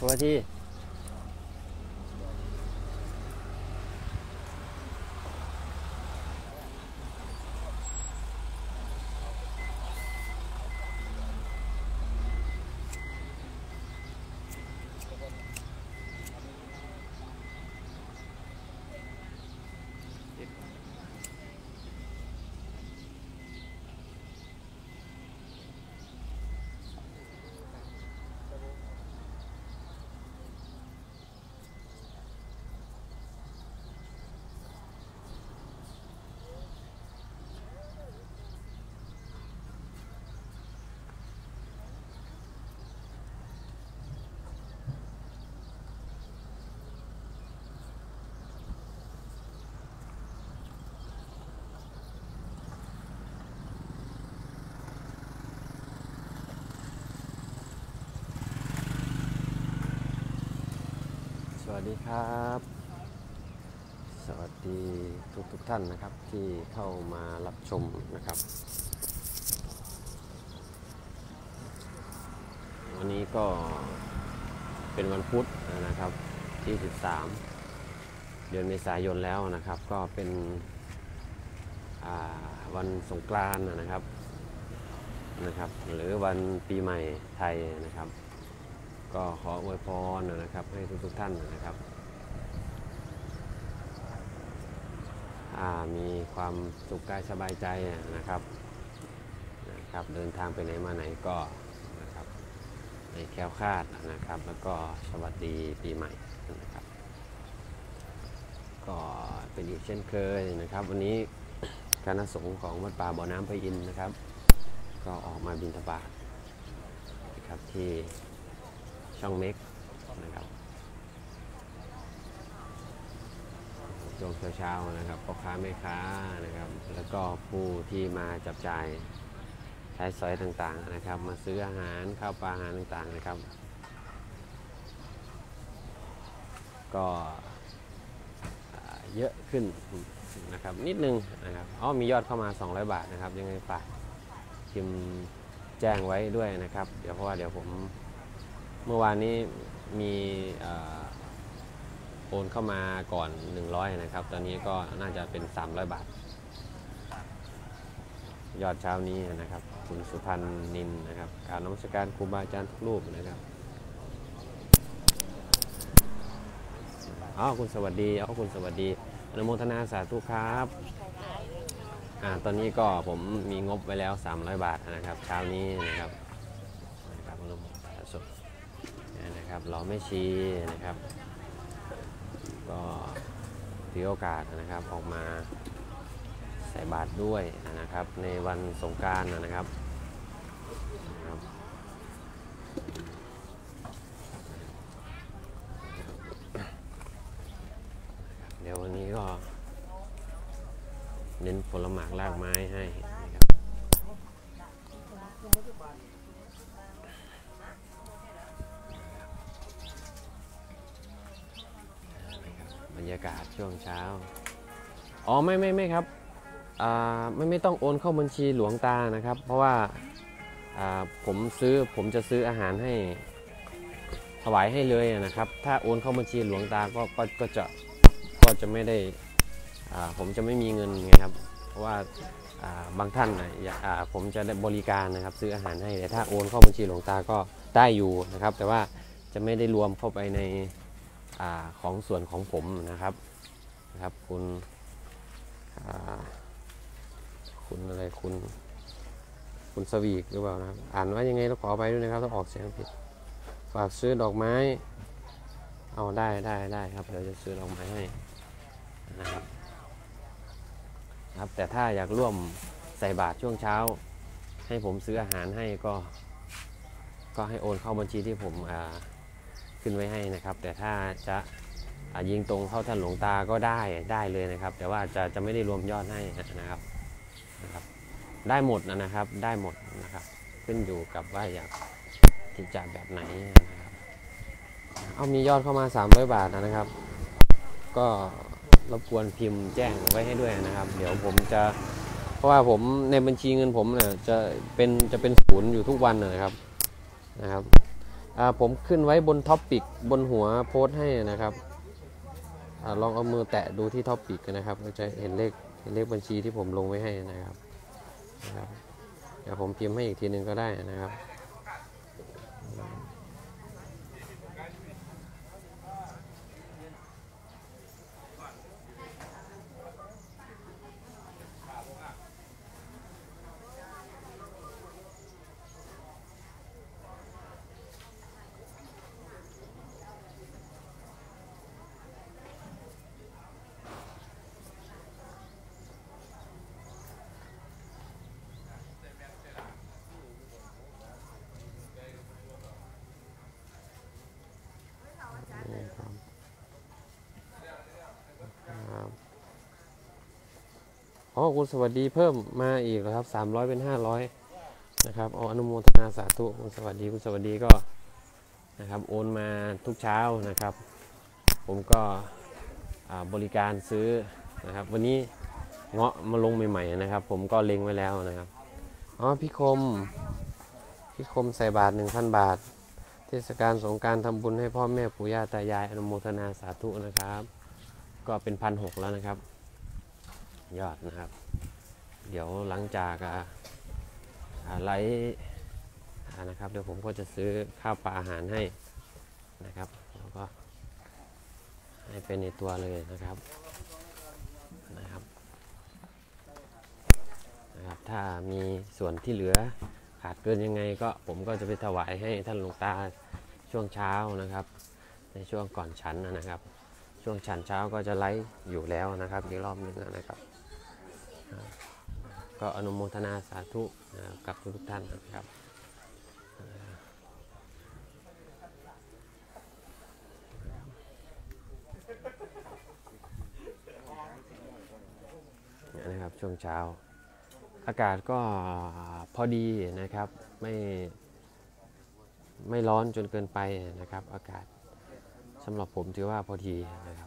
สวัสดีสวัสดีครับสวัสดีทุกท่านนะครับที่เข้ามารับชมนะครับวันนี้ก็เป็นวันพุธนะครับที่13เดือนเมษายนแล้วนะครับก็เป็นวันสงกรานต์นะครับหรือวันปีใหม่ไทยนะครับก็ขออวยพรนะครับให้ทุกท่านนะครับมีความสุขกายสบายใจนะครับเดินทางไปไหนมาไหนก็นะครับในแคล้วคลาดนะครับแล้วก็สวัสดีปีใหม่นะครับก็เป็นอีกเช่นเคยนะครับวันนี้คณะสงฆ์ของวัดป่าบ่อน้ำพระอินทร์นะครับก็ออกมาบิณฑบาตนะครับที่ช่องเม็กนะครับช่วงเช้าๆนะครับพ่อค้าแม่ค้านะครับแล้วก็ผู้ที่มาจับจ่ายใช้สอยต่างๆนะครับมาซื้ออาหารข้าวปลาอาหารต่างๆนะครับก็เยอะขึ้นนะครับนิดนึงนะครับมียอดเข้ามา200 บาทนะครับยังไงฝากพิมพ์แจ้งไว้ด้วยนะครับเดี๋ยวผมเมื่อวานนี้มีโอนเข้ามาก่อน100นะครับตอนนี้ก็น่าจะเป็น300 บาทยอดเช้านี้นะครับคุณสุพันธ์นินนะครับกราบนมัสการครูบาอาจารย์ทุกรูปนะครับคุณสวัสดีคุณสวัสดีอนุโมทนาสาธุครับตอนนี้ก็ผมมีงบไว้แล้ว300 บาทนะครับเช้านี้นะครับอนุโมทนาสดนะครับเราไม่ชี้นะครับก็ถือโอกาสนะครับออกมาใส่บาตรด้วยนะครับในวันสงกรานต์นะครับเดี๋ยววันนี้ก็เน้นผลหมากรากไม้ให้นะครับบรรยากาศช่วงเช้าไม่ครับไม่ต้องโอนเข้าบัญชีหลวงตานะครับเพราะว่าผมจะซื้ออาหารให้ถวายให้เลยนะครับถ้าโอนเข้าบัญชีหลวงตาก็จะไม่ได้ผมจะไม่มีเงินไงครับเพราะว่าบางท่านผมจะได้บริการนะครับซื้ออาหารให้แต่ถ้าโอนเข้าบัญชีหลวงตาก็ได้อยู่นะครับแต่ว่าจะไม่ได้รวมเข้าไปในของส่วนของผมนะครับคุณอะไรคุณสวีกหรือเปล่านะครับอ่านว่ายังไงต้องขอไปด้วยนะครับต้องออกเสียงผิดฝากซื้อดอกไม้ได้ครับเดี๋ยวจะซื้อดอกไม้ให้นะครับแต่ถ้าอยากร่วมใส่บาตรช่วงเช้าให้ผมซื้ออาหารให้ก็ให้โอนเข้าบัญชีที่ผมขึ้นไว้ให้นะครับแต่ถ้าจะยิงตรงเข้าท่านหลวงตาก็ได้เลยนะครับแต่ว่าจะไม่ได้รวมยอดให้นะครับได้หมดนะครับได้หมดนะครับขึ้นอยู่กับว่าอยากที่จะแบบไหนนะครับมียอดเข้ามา300 บาทนะครับก็รบกวนพิมพ์แจ้งไว้ให้ด้วยนะครับเดี๋ยวผมจะเพราะว่าผมในบัญชีเงินผมเนี่ยจะเป็นศูนย์อยู่ทุกวันนะครับผมขึ้นไว้บนท็อปปิกบนหัวโพสต์ให้นะครับลองเอามือแตะดูที่ท็อปปิกนะครับก็จะเห็นเลขบัญชีที่ผมลงไว้ให้นะครับเดี๋ยวผมพิมพ์ให้อีกทีนึงก็ได้นะครับคุณสวัสดีเพิ่มมาอีกแล้วครับ300เป็น500นะครับอนุโมทนาสาธุคุณสวัสดีก็นะครับโอนมาทุกเช้านะครับผมก็บริการซื้อนะครับวันนี้เงาะมาลงใหม่ๆนะครับผมก็เล็งไว้แล้วนะครับพี่คมใส่บาท 1,000 บาทเทศกาลสงกรานต์ทำบุญให้พ่อแม่ปู่ย่าตายายอนุโมทนาสาธุนะครับก็เป็น 1,600 แล้วนะครับยอดนะครับเดี๋ยวหลังจากไลฟ์นะครับเดี๋ยวผมก็จะซื้อข้าวปลาอาหารให้นะครับแล้วก็ให้เป็นในตัวเลยนะครับถ้ามีส่วนที่เหลือขาดเกินยังไงก็ผมก็จะไปถวายให้ท่านหลวงตาช่วงเช้านะครับในช่วงก่อนฉันนะครับช่วงฉันเช้าก็จะไลฟ์อยู่แล้วนะครับอีกรอบนึงนะครับก็อนุโมทนาสาธุกับทุกท่านนะครับนะครับช่วงเช้าอากาศก็พอดีนะครับไม่ร้อนจนเกินไปนะครับอากาศสำหรับผมถือว่าพอดีนะครับ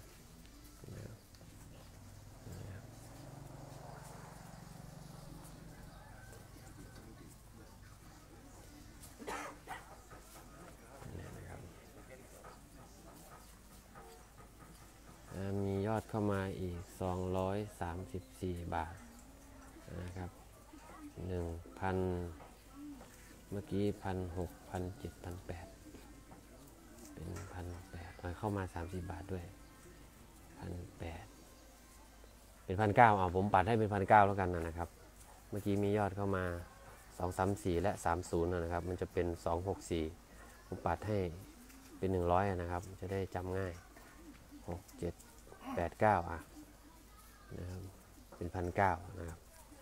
มียอดเข้ามาอีก234 บาทนะครับ1,000เมื่อกี้1,600 1,700 1,800เป็น1,800เข้ามา30 บาทด้วย1,800เป็น1,900ผมปัดให้เป็น1,900แล้วกันนะครับเมื่อกี้มียอดเข้ามา234และ30นะครับมันจะเป็น264ผมปัดให้เป็น100นะครับจะได้จำง่าย6 7 8 9นะครับเป็น1,900นะครับ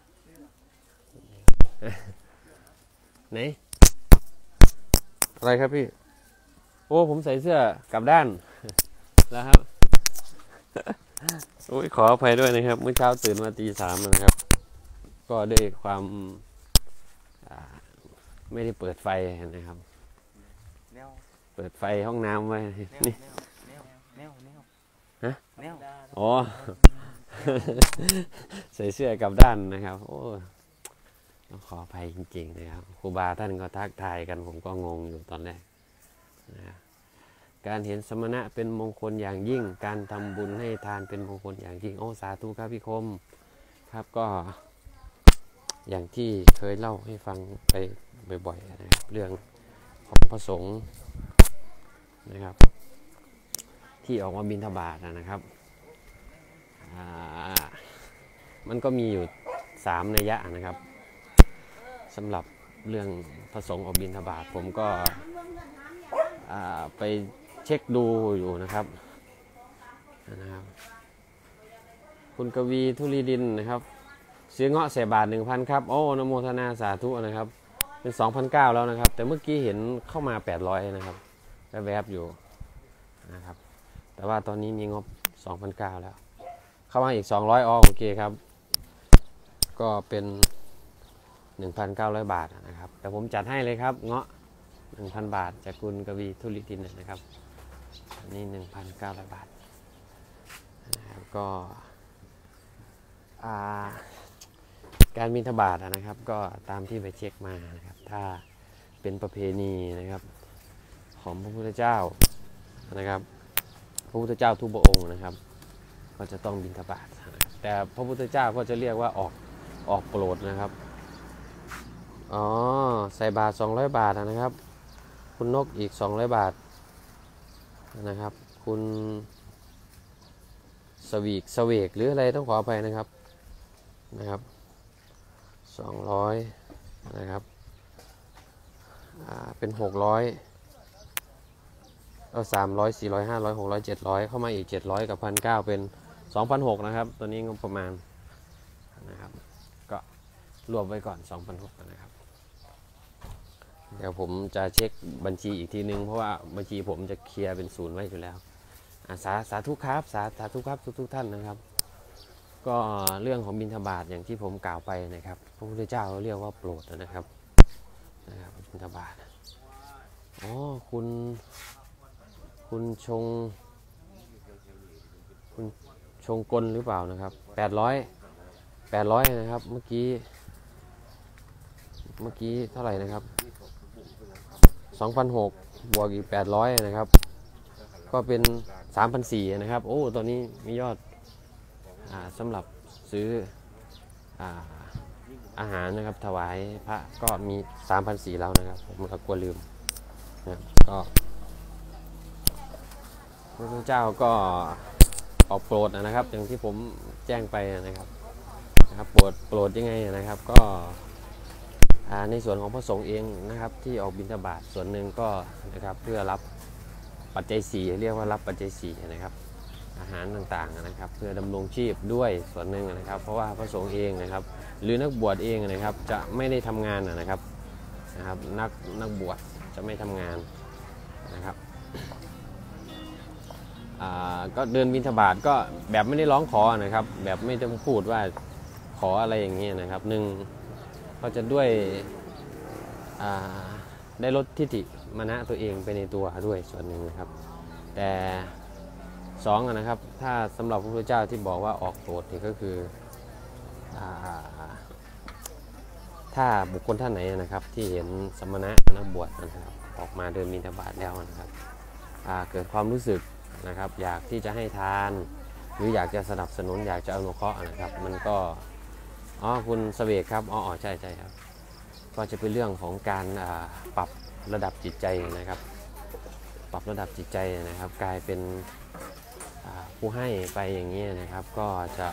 ไหนอะไรครับพี่โอ้ผมใส่เสื้อกลับด้านแล้วครับโอ้ยขออภัยด้วยนะครับเมื่อเช้าตื่นมาตี 3นะครับก็ด้วยความไม่ได้เปิดไฟนะครับเปิดไฟห้องน้ำไว้นี่ฮะอ๋อใส่เสื้อกลับด้านนะครับโอ้ขออภัยจริงๆนะครับครูบาท่านก็ทักทายกันผมก็งงอยู่ตอนแรกนะการเห็นสมณะเป็นมงคลอย่างยิ่งการทำบุญให้ทานเป็นมงคลอย่างยิ่งสาธุครับพี่คมครับก็อย่างที่เคยเล่าให้ฟังไปบ่อยๆนะครับเรื่องของพระสงฆ์นะครับที่ออกมาบิณฑบาตนะครับมันก็มีอยู่3 นัยยะนะครับสำหรับเรื่องพระสงฆ์ออกบิณฑบาตผมก็ไปเช็คดูอยู่นะครับคุณกวีธุลีดินนะครับซื้อเงาะใส่บาท 1,000 ครับอนุโมทนาสาธุนะครับเป็น 2,900 แล้วนะครับแต่เมื่อกี้เห็นเข้ามา800นะครับแวบๆอยู่นะครับแต่ว่าตอนนี้มีงบ 2,900 แล้วเข้ามาอีก200โอเคครับก็เป็น 1,900 บาทนะครับแต่ผมจัดให้เลยครับเงาะ 1,000 บาทจากคุณกวีธุลิตินนะครับอันนี้ 1,900 บาทนะครับก็การบิณฑบาตนะครับก็ตามที่ไปเช็คมานะครับถ้าเป็นประเพณีนะครับขของพระพุทธเจ้านะครับพระพุทธเจ้าทุกพระองค์นะครับก็จะต้องบิณฑบาตนะครับแต่พระพุทธเจ้าก็จะเรียกว่าออกโปรดนะครับอ๋อใส่บาตร200 บาทนะครับคุณนกอีก200 บาทนะครับคุณสเวกหรืออะไรต้องขออภัยนะครับ200นะครับเป็น600เอา300 400 500 600 700เข้ามาอีก700กับ1,900เป็น 2,600 นะครับตัวนี้งบประมาณนะครับก็รวมไว้ก่อน 2,600 นะครับเดี๋ยวผมจะเช็คบัญชีอีกทีนึงเพราะว่าบัญชีผมจะเคลียร์เป็นศูนย์ไว้อยู่แล้วสาธุครับสาธุครับทุกท่านนะครับก็เรื่องของบิณฑบาตอย่างที่ผมกล่าวไปนะครับพระพุทธเจ้าเรียกว่าโปรดนะครับบิณฑบาตอ๋อคุณชงกลหรือเปล่านะครับ800นะครับเมื่อกี้เท่าไหร่นะครับ2,600บวกอีก800นะครับก็เป็น 3,400 นะครับโอ้ตอนนี้มียอดสำหรับซื้ออาหารนะครับถวายพระก็มี 3,400 แล้วนะครับผมก็กลัวลืมนะก็พระพุทธเจ้าก็ออกโปรดนะครับอย่างที่ผมแจ้งไปนะครับโปรดยังไงนะครับก็ในส่วนของพระสงฆ์เองนะครับที่ออกบิณฑบาตส่วนหนึ่งก็นะครับเพื่อรับปัจจัย4เรียกว่ารับปัจจัย4นะครับอาหารต่างๆนะครับเพื่อดำรงชีพด้วยส่วนหนึ่งนะครับเพราะว่าพระสงฆ์เองนะครับหรือนักบวชเองนะครับจะไม่ได้ทำงานนะครับนักบวชจะไม่ทำงานนะครับก็เดินบิณฑบาตก็แบบไม่ได้ร้องขอนะครับแบบไม่ต้องพูดว่าขออะไรอย่างนี้นะครับหนึ่งก็จะด้วยได้ลดทิฏฐิมานะตัวเองไปในตัวด้วยส่วนหนึ่งนะครับแต่2นะครับถ้าสำหรับพระพุทธเจ้าที่บอกว่าออกโปรดนี่ก็คือถ้าบุคคลท่านไหนนะครับที่เห็นสมณะนักบวชนะครับออกมาเดินบิณฑบาตแล้วนะครับเกิดความรู้สึกนะครับอยากที่จะให้ทานหรืออยากจะสนับสนุนอยากจะอนุเคราะห์นะครับมันก็คุณเสวกครับใช่ครับก็จะเป็นเรื่องของการปรับระดับจิตใจนะครับปรับระดับจิตใจนะครับกลายเป็นผู้ให้ไปอย่างนี้นะครับก็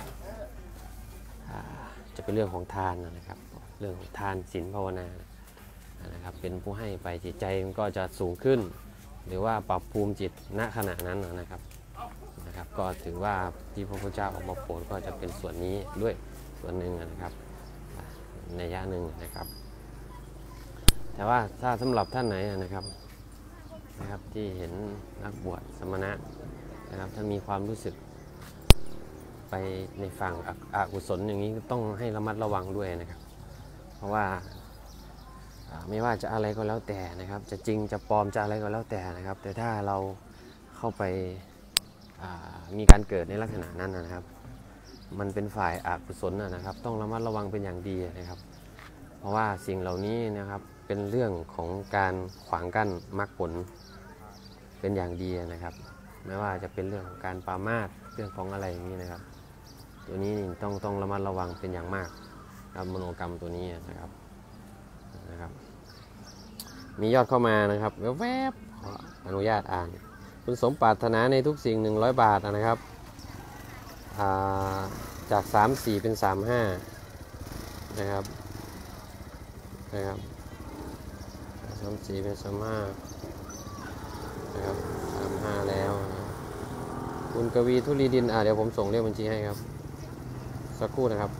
จะเป็นเรื่องของทานนะครับเรื่องของทานศีลภาวนานะครับเป็นผู้ให้ไปจิตใจมันก็จะสูงขึ้นหรือว่าปรับภูมิจิตณขณะนั้นนะครับก็ถือว่าที่พระพุทธเจ้าออกมาโปรดก็จะเป็นส่วนนี้ด้วยส่วนหนึ่งนะครับในระยะหนึ่งนะครับแต่ว่าถ้าสำหรับท่านไหนนะครับที่เห็นนักบวชสมณะนะครับท่านมีความรู้สึกไปในฝั่งอกุศลอย่างนี้ต้องให้ระมัดระวังด้วยนะครับเพราะว่าไม่ว่าจะอะไรก็แล้วแต่นะครับจะจริงจะปลอมจะอะไรก็แล้วแต่นะครับแต่ถ้าเราเข้าไปมีการเกิดในลักษณะนั้นนะครับมันเป็นฝ่ายอกุศลนะครับต้องระมัดระวังเป็นอย่างดีนะครับเพราะว่าสิ่งเหล่านี้นะครับเป็นเรื่องของการขวางกั้นมรรคผลเป็นอย่างดีนะครับไม่ว่าจะเป็นเรื่องของการปรามาสเรื่องของอะไรอย่างนี้นะครับตัวนี้ต้องระมัดระวังเป็นอย่างมากครับมโนกรรมตัวนี้นะครับมียอดเข้ามานะครับแวบๆขออนุญาตอ่านคุณสมปรารถนาในทุกสิ่ง100 บาทนะครับจาก34เป็น35นะครับ34เป็น35นะครับ35แล้วนะคุณกวีธุรีดินเดี๋ยวผมส่งเลขบัญชีให้ครับสักครู่นะครับ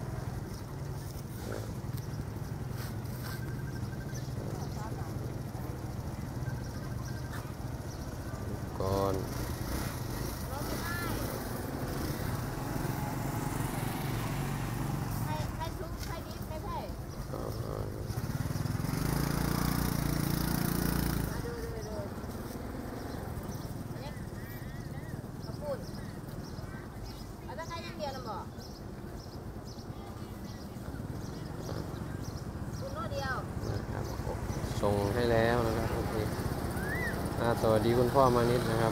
ก่อนส่งให้แล้วนะครับโอเคตสดีคุณพ่อมานิดนะครับ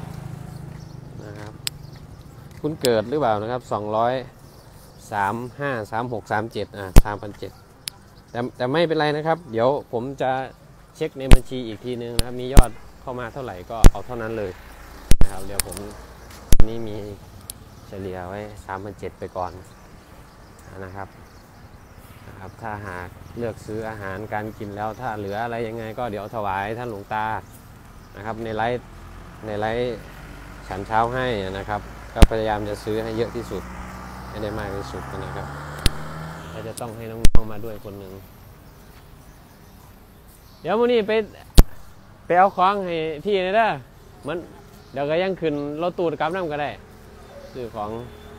คุณเกิดหรือเปล่านะครับ23536373,700แต่ไม่เป็นไรนะครับเดี๋ยวผมจะเช็คในบัญชีอีกทีนึงนะครับมียอดเข้ามาเท่าไหร่ก็เอาเท่านั้นเลยนะครับเดี๋ยวผมนี่มีเฉลี่ยไว้3,700ไปก่อนนะครับถ้าหากเลือกซื้ออาหารการกินแล้วถ้าเหลืออะไรยังไงก็เดี๋ยวถวายท่านหลวงตานะครับในไลฟ์ฉันเช้าให้นะครับก็พยายามจะซื้อให้เยอะที่สุดให้ได้มากที่สุดนะครับก็จะต้องให้น้องๆมาด้วยคนหนึ่งเดี๋ยวมื้อนี้ไปเอาของให้พี่นะเด้อมันเดี๋ยวก็ยังขึ้นรถตู้กลับน้ำก็ได้ซื้อของ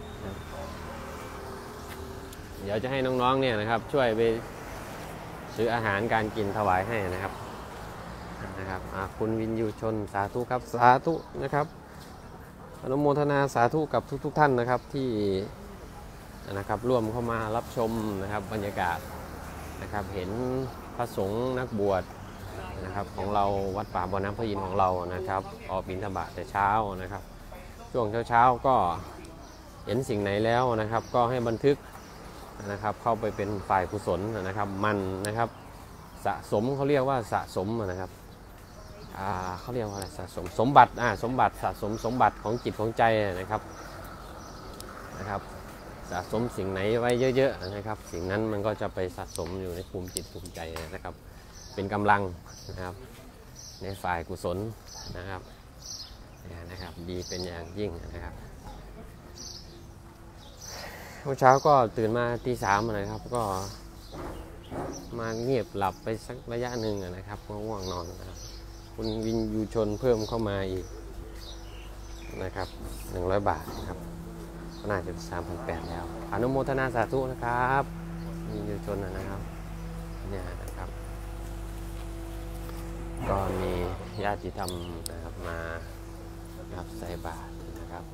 เดี๋ยวจะให้น้องๆเนี่ยนะครับช่วยไปซื้ออาหารการกินถวายให้นะครับคุณวินยูชนสาธุครับสาธุนะครับอนุโมทนาสาธุกับทุกท่านนะครับที่นะครับร่วมเข้ามารับชมนะครับบรรยากาศนะครับเห็นพระสงฆ์นักบวชนะครับของเราวัดป่าบ่อน้ำพระอินทร์ของเรานะครับออกบิณฑบาตแต่เช้านะครับช่วงเช้าก็เห็นสิ่งไหนแล้วนะครับก็ให้บันทึกนะครับเข้าไปเป็นฝ่ายกุศลนะครับมันนะครับสะสมเขาเรียกว่าสะสมนะครับเขาเรียกว่าอะไรสะสมสมบัติสมบัติสะสมสมบัติของจิตของใจนะครับสะสมสิ่งไหนไว้เยอะๆนะครับสิ่งนั้นมันก็จะไปสะสมอยู่ในภูมิจิตภูมิใจนะครับเป็นกำลังนะครับในฝ่ายกุศลนะครับดีเป็นอย่างยิ่งนะครับเมื่อเช้าก็ตื่นมาตี 3นะครับก็มาเงียบหลับไปสักระยะหนึ่งนะครับก็ง่วงนอนนะครับคุณวินยูชนเพิ่มเข้ามาอีกนะครับ100 บาทนะครับก็น่าจะ 3,800 แล้วอนุโมทนาสาธุนะครับวินยูชนนะครับเนี่ยนะครับก็มีญาติธรรมนะครับมารับใส่บาตรนะครับ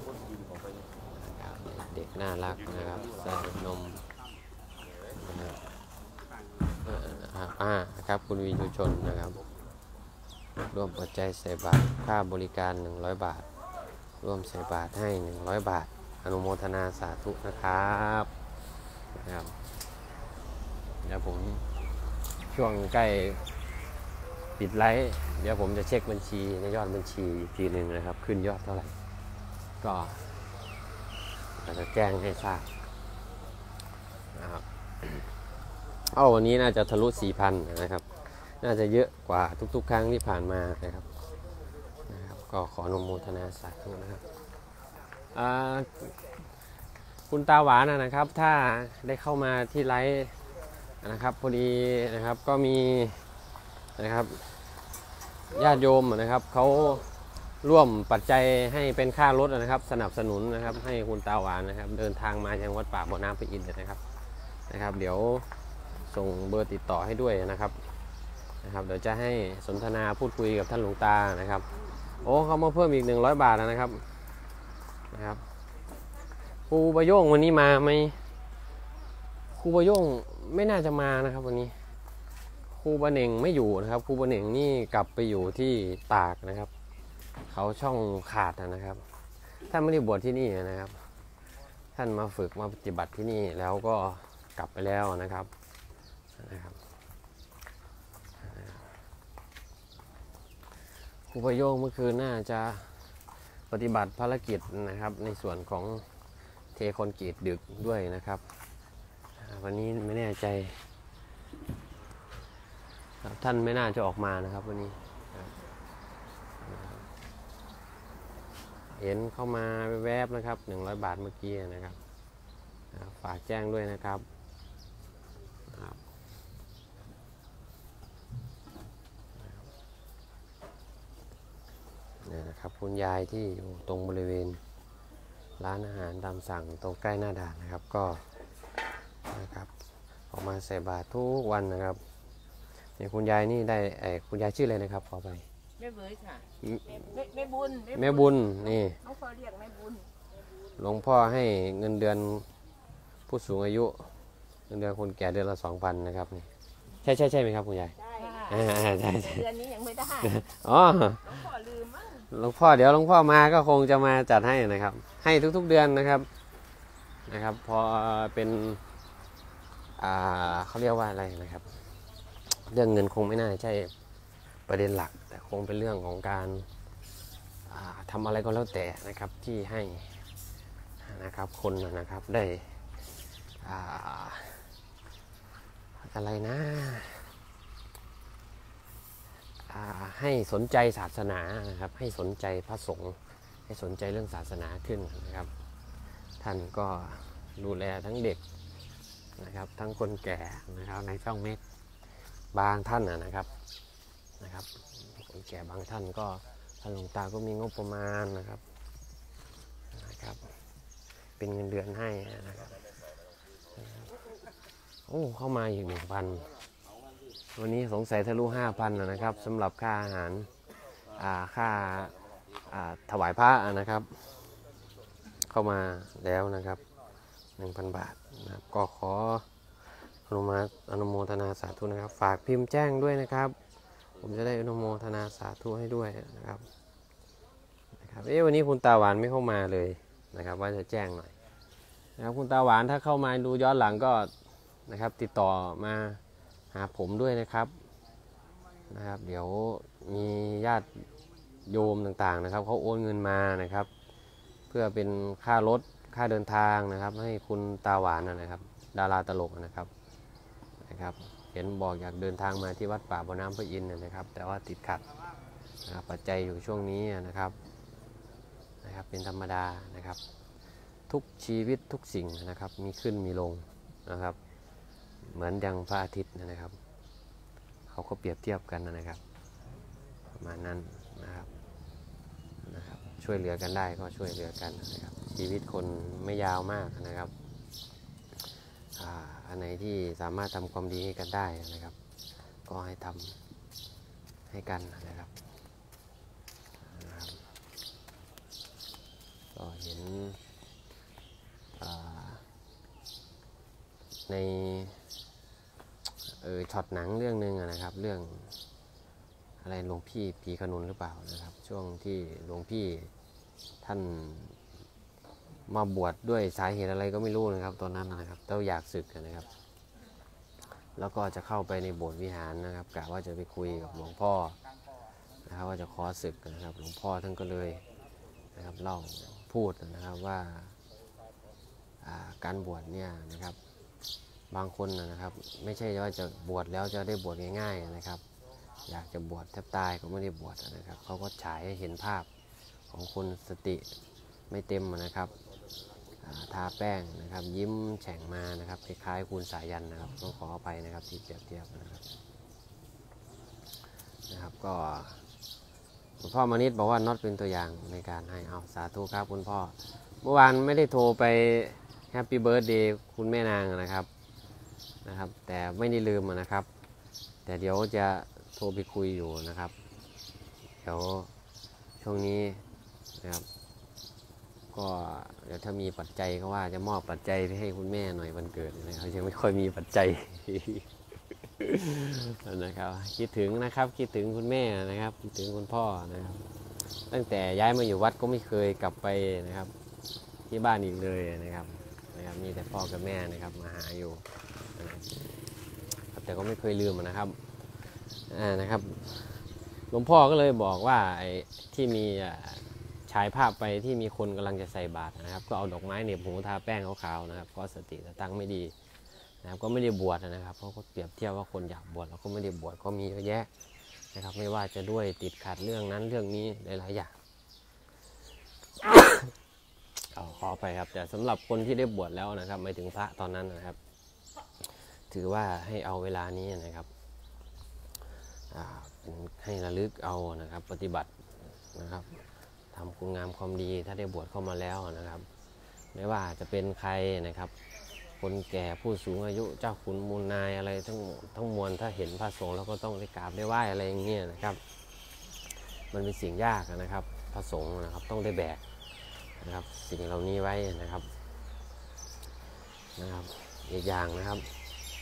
เด็กน่ารักนะครับใส่นมนะครับคุณวินยูชนนะครับร่วมปัจจัยใส่บาตรค่าบริการ100 บาทร่วมใส่บาตรให้100 บาทอนุโมทนาสาธุนะครับเดี๋ยวผมช่วงใกล้ปิดไลฟ์เดี๋ยวผมจะเช็คบัญชีในยอดบัญชีอีกทีหนึ่งนะครับขึ้นยอดเท่าไหร่ก็จะแจ้งให้ทราบนะครับวันนี้น่าจะทะลุ 4,000 นะครับน่าจะเยอะกว่าทุกๆครั้งที่ผ่านมานะครับก็ขออนุโมทนาสาธุนะครับคุณตาหวานนะครับถ้าได้เข้ามาที่ไลฟ์นะครับพอดีนะครับก็มีนะครับญาติโยมนะครับเขาร่วมปัจจัยให้เป็นค่ารถนะครับสนับสนุนนะครับให้คุณตาหวานนะครับเดินทางมายังวัดป่าบ่อน้ำพระอินทร์นะครับเดี๋ยวส่งเบอร์ติดต่อให้ด้วยนะครับเดี๋ยวจะให้สนทนาพูดคุยกับท่านหลวงตานะครับเขามาเพิ่มอีก100 บาทนะครับครูประโยงวันนี้มาไหมครูประโยงไม่น่าจะมานะครับวันนี้ครูบะเหน่งไม่อยู่นะครับครูบะเหน่งนี่กลับไปอยู่ที่ตากนะครับเขาช่องขาดนะครับท่านไม่ได้บวชที่นี่นะครับท่านมาฝึกมาปฏิบัติที่นี่แล้วก็กลับไปแล้วนะครับครูประโยงเมื่อคืนน่าจะปฏิบัติภารกิจนะครับในส่วนของเทคอนกรีตดึกด้วยนะครับวันนี้ไม่แน่ใจท่านไม่น่าจะออกมานะครับวันนี้เห็นเข้ามาแวบๆนะครับ100 บาทเมื่อกี้นะครับฝากแจ้งด้วยนะครับนี่นะครับคุณยายที่อยู่ตรงบริเวณร้านอาหารตามสั่งตรงใกล้หน้าด่านนะครับก็นะครับออกมาใส่บาตรทุกวันนะครับเนี่ยคุณยายนี่ได้คุณยายชื่ออะไรนะครับขอไปแม่เบยค่ะแม่บุญนี่น้องพ่อเรียกแม่บุญหลวงพ่อให้เงินเดือนผู้สูงอายุเงินเดือนคนแก่เดือนละ 2,000 นะครับนี่ใช่ไหมครับคุณยายใช่เดือนนี้ยังไม่ได้อ๋อหลวงพ่อเดี๋ยวหลวงพ่อมาก็คงจะมาจัดให้นะครับให้ทุกๆเดือนนะครับพอเป็นเขาเรียกว่าอะไรนะครับเรื่องเงินคงไม่น่าใช่ประเด็นหลักแต่คงเป็นเรื่องของการทำอะไรก็แล้วแต่นะครับที่ให้นะครับคนนะครับได้อะไรนะให้สนใจศาสนานะครับให้สนใจพระสงฆ์ให้สนใจเรื่องศาสนาขึ้นนะครับท่านก็ดูแลทั้งเด็กนะครับทั้งคนแก่นะครับในช่องเม็กบางท่านนะครับคนแก่บางท่านก็ท่านหลวงตาก็มีงบประมาณนะครับเป็นเงินเดือนให้นะครับโอ้เข้ามาอีก 1,000 วันนี้สงสัยทะลุ 5,000 นะครับสำหรับค่าอาหารค่าถวายพระนะครับเข้ามาแล้วนะครับ 1,000 บาทนะครับก็ขออนุโมทนาสาธุนะครับฝากพิมพ์แจ้งด้วยนะครับผมจะได้อนุโมทนาสาธุให้ด้วยนะครับวันนี้คุณตาหวานไม่เข้ามาเลยนะครับว่าจะแจ้งหน่อยนะครับคุณตาหวานถ้าเข้ามาดูย้อนหลังก็นะครับติดต่อมาหาผมด้วยนะครับเดี๋ยวมีญาติโยมต่างๆนะครับเขาโอนเงินมานะครับเพื่อเป็นค่ารถค่าเดินทางนะครับให้คุณตาหวานนะครับดาราตลกนะครับเห็นบอกอยากเดินทางมาที่วัดป่าบ่อน้ำพระอินทร์นะครับแต่ว่าติดขัดนะครับปัจจัยอยู่ช่วงนี้นะครับเป็นธรรมดานะครับทุกชีวิตทุกสิ่งนะครับมีขึ้นมีลงนะครับเหมือนดังพระอาทิตย์นะครับเขาก็เปรียบเทียบกันนะครับประมาณนั้นนะครับช่วยเหลือกันได้ก็ช่วยเหลือกันนะครับชีวิตคนไม่ยาวมากนะครับอันไหนที่สามารถทำความดีให้กันได้นะครับก็ให้ทำให้กันนะครับก็เห็นในช็อตหนังเรื่องนึงนะครับเรื่องอะไรหลวงพี่ผีขนุนหรือเปล่านะครับช่วงที่หลวงพี่ท่านมาบวชด้วยสาเหตุอะไรก็ไม่รู้นะครับตอนนั้นนะครับต้องอยากศึกนะครับแล้วก็จะเข้าไปในโบสถ์วิหารนะครับกะว่าจะไปคุยกับหลวงพ่อนะครับว่าจะขอศึกนะครับหลวงพ่อท่านก็เลยนะครับเล่าพูดนะครับว่าการบวชเนี่ยนะครับบางคนนะครับไม่ใช่ว่าจะบวชแล้วจะได้บวชง่ายๆนะครับอยากจะบวชแทบตายก็ไม่ได้บวชนะครับเขาก็ฉายให้เห็นภาพของคนสติไม่เต็มนะครับทาแป้งนะครับยิ้มแฉ่งมานะครับคล้ายๆคูณสายันนะครับต้องขออภัยนะครับที่เปรียบเทียบนะครับก็คุณพ่อมานิดบอกว่าน็อตเป็นตัวอย่างในการให้เอาสาธุครับคุณพ่อเมื่อวานไม่ได้โทรไปแฮปปี้เบิร์ธเดย์คุณแม่นางนะครับแต่ไม่ได้ลืมนะครับแต่เดี๋ยวจะโทรไปคุยอยู่นะครับเดี๋ยวช่วงนี้นะครับก็เดี๋ยวถ้ามีปัจจัยก็ว่าจะมอบปัจจัยไปให้คุณแม่หน่อยวันเกิดนะครับยังไม่ค่อยมีปัจจัย นะครับคิดถึงนะครับคิดถึงคุณแม่นะครับคิดถึงคุณพ่อนะครับตั้งแต่ย้ายมาอยู่วัดก็ไม่เคยกลับไปนะครับที่บ้านอีกเลยนะครับมีแต่พ่อกับแม่นะครับมาหาอยู่แต่ก็ไม่เคยลืมนะครับหลวงพ่อก็เลยบอกว่าไอ้ที่มีฉายภาพไปที่มีคนกำลังจะใส่บาตรนะครับก็เอาดอกไม้เหน็บหูทาแป้งขาวๆนะครับก็สติตั้งไม่ดีนะครับก็ไม่ได้บวชนะครับเพราะเขาเปรียบเทียบว่าคนอยากบวชแล้วก็ไม่ได้บวชก็มีเยอะแยะนะครับไม่ว่าจะด้วยติดขัดเรื่องนั้นเรื่องนี้หลายๆอย่าง ขอไปครับแต่สำหรับคนที่ได้บวชแล้วนะครับไม่ถึงพระตอนนั้นนะครับถือว่าให้เอาเวลานี้นะครับให้ระลึกเอานะครับปฏิบัตินะครับทำคุณงามความดีถ้าได้บวชเข้ามาแล้วนะครับไม่ว่าจะเป็นใครนะครับคนแก่ผู้สูงอายุเจ้าขุนมูลนายอะไรทั้งมวลถ้าเห็นพระสงฆ์แล้วก็ต้องได้กราบได้ไหว้อะไรอย่างเงี้ยนะครับมันเป็นสิ่งยากนะครับพระสงฆ์นะครับต้องได้แบกนะครับสิ่งเหล่านี้ไว้นะครับอีกอย่างนะครับ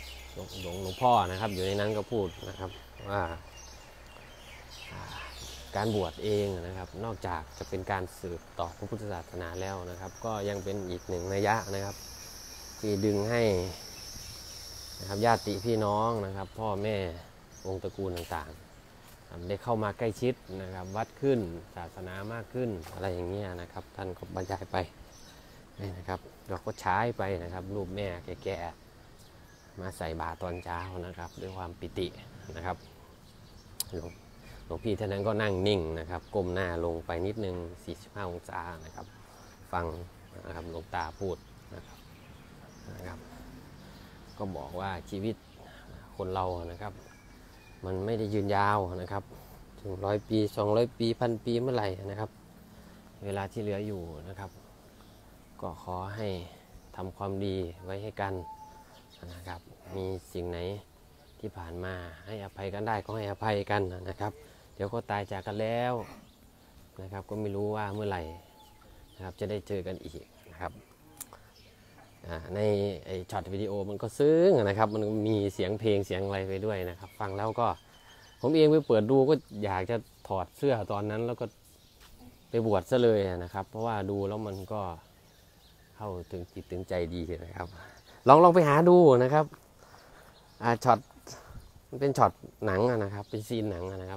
หลวงพ่อนะครับอยู่ในนั้นก็พูดนะครับว่าการบวชเองนะครับนอกจากจะเป็นการสืบต่อพระพุทธศาสนาแล้วนะครับก็ยังเป็นอีกหนึ่งนัยยะนะครับที่ดึงให้นะครับญาติพี่น้องนะครับพ่อแม่วงตระกูลต่างๆได้เข้ามาใกล้ชิดนะครับวัดขึ้นศาสนามากขึ้นอะไรอย่างเงี้ยนะครับท่านก็บรรยายไปนะครับเราก็ใช้ไปนะครับรูปแม่แก่ๆมาใส่บาตรตอนเช้านะครับด้วยความปิตินะครับหลวงพี่ท่านนั้นก็นั่งนิ่งนะครับก้มหน้าลงไปนิดนึง45องศานะครับฟังนะครับหลวงตาพูดนะครับก็บอกว่าชีวิตคนเรานะครับมันไม่ได้ยืนยาวนะครับถึง100 ปี200 ปี1,000 ปีเมื่อไหร่นะครับเวลาที่เหลืออยู่นะครับก็ขอให้ทำความดีไว้ให้กันนะครับมีสิ่งไหนที่ผ่านมาให้อภัยกันได้ก็ให้อภัยกันนะครับเดี๋ยวก็ตายจากกันแล้วนะครับก็ไม่รู้ว่าเมื่อไหร่นะครับจะได้เจอกันอีกนะครับในไอช็อตวิดีโอมันก็ซึ้งนะครับมันมีเสียงเพลงเสียงอะไรไปด้วยนะครับฟังแล้วก็ผมเองไปเปิดดูก็อยากจะถอดเสื้อตอนนั้นแล้วก็ไปบวชซะเลยนะครับเพราะว่าดูแล้วมันก็เข้าถึงจิตถึงใจดีนะครับลองไปหาดูนะครับช็อตมันเป็นช็อตหนังนะครับเป็นซีนหนังนะครับ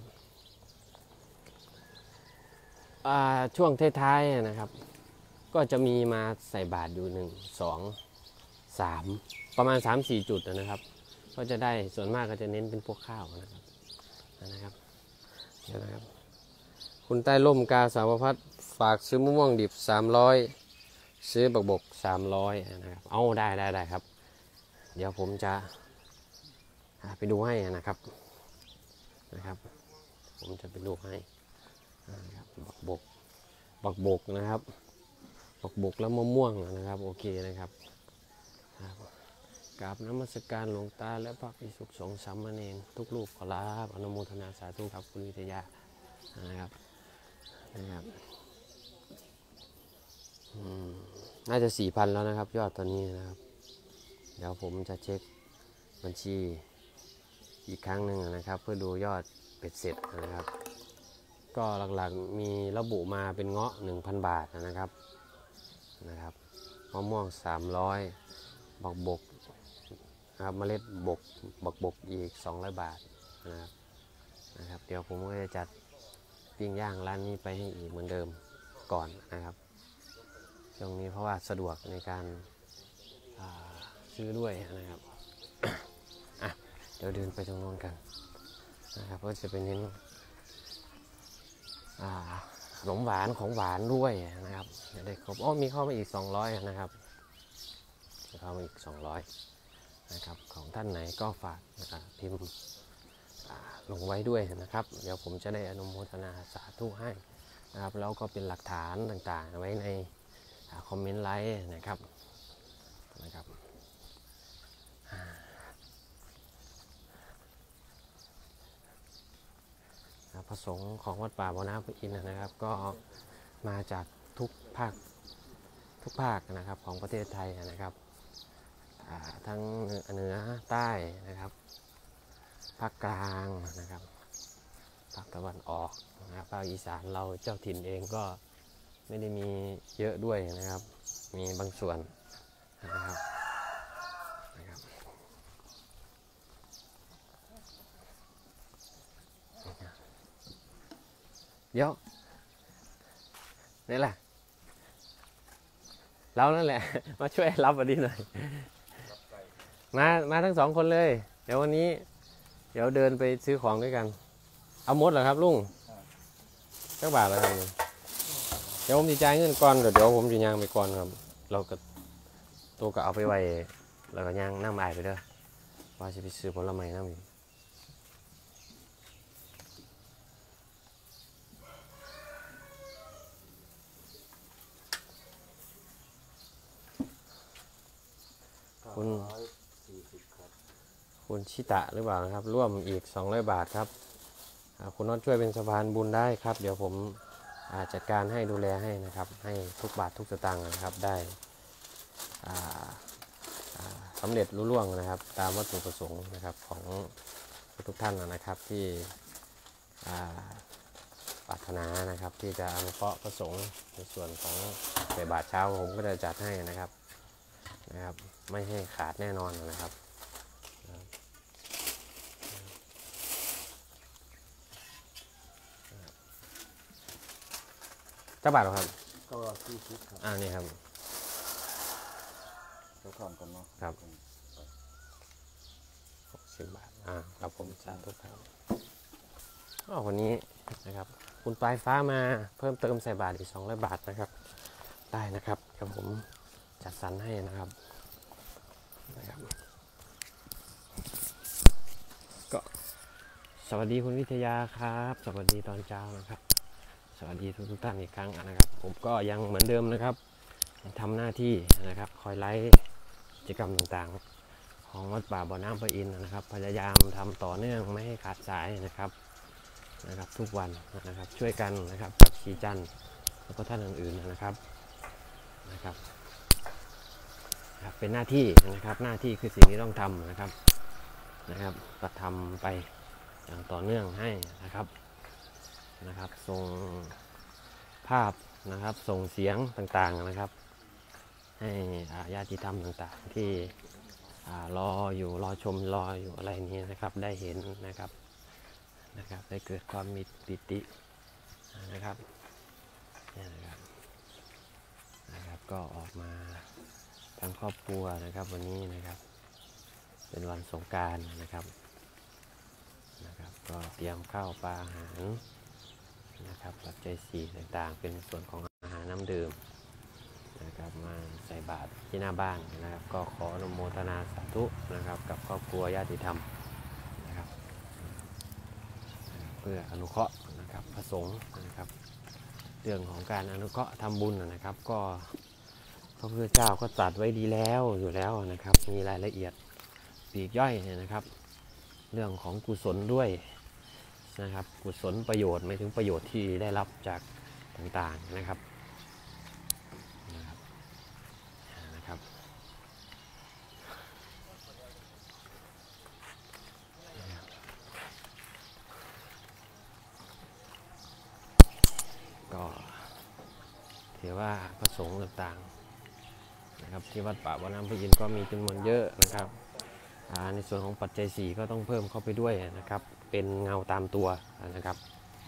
ช่วงท้ายๆนะครับก็จะมีมาใส่บาตรอยู่1 2 3ประมาณ 3-4 จุดนะครับก็จะได้ส่วนมากก็จะเน้นเป็นพวกข้าวนะครับเดี๋ยวนะครับคุณใต้ร่มกาสาวพัดฝากซื้อมะม่วงดิบ300ซื้อบักบก300นะครับเอาได้ครับเดี๋ยวผมจะไปดูให้นะครับผมจะไปดูให้บักบกนะครับบักบกแล้วมะม่วงนะครับโอเคนะครับกราบนมัสการหลวงตาและพระภิกษุสงฆ์สามเณรทุกรูปขอรับอนุโมทนาสาธุครับคุณวิทยานะครับน่าจะ 4,000 แล้วนะครับยอดตอนนี้นะครับเดี๋ยวผมจะเช็คบัญชีอีกครั้งหนึ่งนะครับเพื่อดูยอดเป็ดเสร็จนะครับก็หลักๆมีระบุมาเป็นเงาะ 1,000 บาทนะครับมะม่วง300บักบกนะครับเมล็ดบักบกอีก200 บาทนะครับเดี๋ยวผมก็จะจัดปิ้งย่างร้านนี้ไปให้อีกเหมือนเดิมก่อนนะครับช่วงนี้เพราะว่าสะดวกในการซื้อด้วยนะครับเดี๋ยวเดินไปตรงนู้นกันนะครับก็จะเป็นเน้นขนมหวานของหวานด้วยนะครับจะได้ครบมีเข้ามาอีก200นะครับเข้ามาอีก200นะครับของท่านไหนก็ฝากพิมพ์ลงไว้ด้วยนะครับเดี๋ยวผมจะได้อนุโมทนาสาธุให้นะครับแล้วก็เป็นหลักฐานต่างๆไว้ในคอมเมนต์ไลค์นะครับพระสงฆ์ของวัดป่าบ่อน้ำพระอินทร์นะครับก็มาจากทุกภาคนะครับของประเทศไทยนะครับทั้งเหนือใต้นะครับภาคกลางนะครับภาคตะวันออกนะครับภาคอีสานเราเจ้าถิ่นเองก็ไม่ได้มีเยอะด้วยนะครับมีบางส่วนนะครับเดี๋ยวนี่แหละเรานั่นแหละมาช่วยรับวันนี้หน่อยมาทั้ง2 คนเลยเดี๋ยววันนี้เดี๋ยวเดินไปซื้อของด้วยกันเอาหมดเหรอครับลุงสักบาทแล้วครับเดี๋ยวผมจะจ่ายเงินก่อนเดี๋ยวผมจะย่างไปก่อนครับเราก็ตัวก็เอาไปไว้แล้วก็ย่างน้ำอายไปเด้อว่าจะไปซื้อผลไม้น้ำอีกคุณชิตะหรือเปล่านะครับร่วมอีก200 บาทครับคุณน็อตช่วยเป็นสะพานบุญได้ครับเดี๋ยวผมจัดการให้ดูแลให้นะครับให้ทุกบาททุกสตางค์นะครับได้สำเร็จรุ่ล่วงนะครับตามวัตถุประสงค์นะครับของทุกท่านนะครับที่ปรารถนานะครับที่จะอนุเคราะห์พระสงฆ์ในส่วนของใส่บาตรเช้าผมก็จะจัดให้นะครับไม่ให้ขาดแน่นอนนะครับเจ้าบาทหรอครับก็40ครับนี่ครับจะทำกันเนาะครับ60 บาทครับผมสาธุครับวันนี้นะครับคุณปลายฟ้ามาเพิ่มเติมใส่บาทอีก200 บาทนะครับได้นะครับครับผมจัดสรรให้นะครับก็สวัสดีคุณวิทยาครับสวัสดีตอนเช้านะครับสวัสดีทุกท่านอีกครั้งนะครับผมก็ยังเหมือนเดิมนะครับทำหน้าที่นะครับคอยไลฟ์กิจกรรมต่างๆของวัดป่าบ่อน้ำพระอินทร์นะครับพยายามทำต่อเนื่องไม่ให้ขาดสายนะครับทุกวันนะครับช่วยกันนะครับกับชีจันทร์แล้วก็ท่านอื่นๆนะครับเป็นหน้าที่นะครับหน้าที่คือสิ่งที่ต้องทำนะครับก็ทำไปอย่างต่อเนื่องให้นะครับส่งภาพนะครับส่งเสียงต่างๆนะครับให้ญาติธรรมต่างๆที่รออยู่รอชมรออยู่อะไรนี้นะครับได้เห็นนะครับได้เกิดความมีปิตินะครับก็ออกมาทั้งครอบครัวนะครับวันนี้นะครับเป็นวันสงกรานต์นะครับก็เตรียมข้าวปลาอาหารนะครับปัจจัย4ต่างๆเป็นส่วนของอาหารน้ำดื่มนะครับมาใส่บาตรที่หน้าบ้านนะครับก็ขออนุโมทนาสาธุนะครับกับครอบครัวญาติธรรมนะครับเพื่ออนุเคราะห์นะครับพระสงฆ์นะครับเรื่องของการอนุเคราะห์ทำบุญนะครับก็พระพุทธเจ้าก็ตรัสไว้ดีแล้วอยู่แล้วนะครับมีรายละเอียดปลีกย่อยนะครับเรื่องของกุศลด้วยนะครับกุศลประโยชน์ไม่ถึงประโยชน์ที่ได้รับจากต่างๆนะครับก็ถือว่าพระสงฆ์ต่างๆนะครับที่วัดป่าบ่อน้ำพระอินทร์ก็มีจำนวนเยอะนะครับในส่วนของปัจจัย4ก็ต้องเพิ่มเข้าไปด้วยนะครับเป็นเงาตามตัวนะครับ